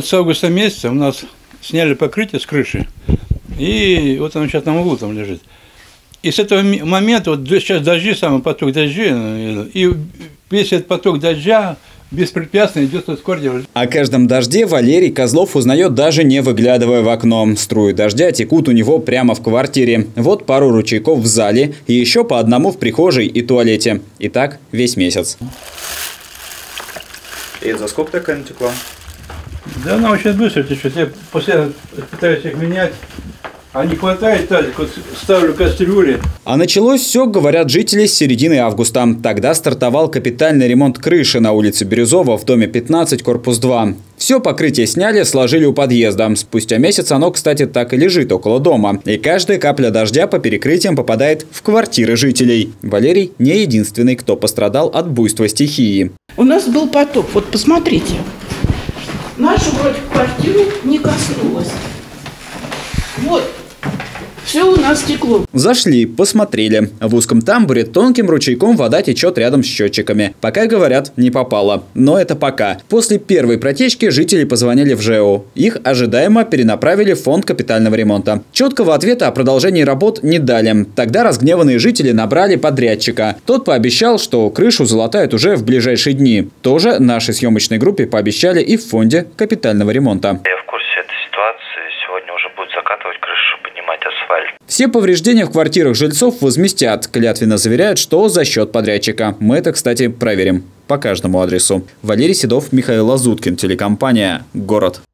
с августа месяца у нас сняли покрытие с крыши, и вот оно сейчас на углу там лежит. И с этого момента, вот сейчас дожди, самый поток дождей, и весь этот поток дождя беспрепятственно идет от корня. О каждом дожде Валерий Козлов узнает, даже не выглядывая в окно. Струи дождя текут у него прямо в квартире. Вот пару ручейков в зале и еще по одному в прихожей и туалете. И так весь месяц. И за сколько такая натекла? Да она очень быстро течет. Я постоянно пытаюсь их менять. А не хватает тазик, вот ставлю кастрюли. А началось все, говорят жители, с середины августа. Тогда стартовал капитальный ремонт крыши на улице Бирюзова в доме 15, корпус 2. Все покрытие сняли, сложили у подъезда. Спустя месяц оно, кстати, так и лежит около дома. И каждая капля дождя по перекрытиям попадает в квартиры жителей. Валерий не единственный, кто пострадал от буйства стихии. У нас был потоп, вот посмотрите. Нашу вроде квартиру не коснулось. Вот. Все у нас текло. Зашли, посмотрели. В узком тамбуре тонким ручейком вода течет рядом с счетчиками. Пока, говорят, не попало. Но это пока. После первой протечки жители позвонили в ЖЭО. Их ожидаемо перенаправили в фонд капитального ремонта. Четкого ответа о продолжении работ не дали. Тогда разгневанные жители набрали подрядчика. Тот пообещал, что крышу залатают уже в ближайшие дни. Тоже нашей съемочной группе пообещали и в фонде капитального ремонта. Я в курсе этой ситуации. Сегодня уже будет закатывать крышу, поднимать асфальт. Все повреждения в квартирах жильцов возместят. Клятвенно заверяют, что за счет подрядчика. Мы это, кстати, проверим по каждому адресу. Валерий Седов, Михаил Лазуткин, телекомпания «Город».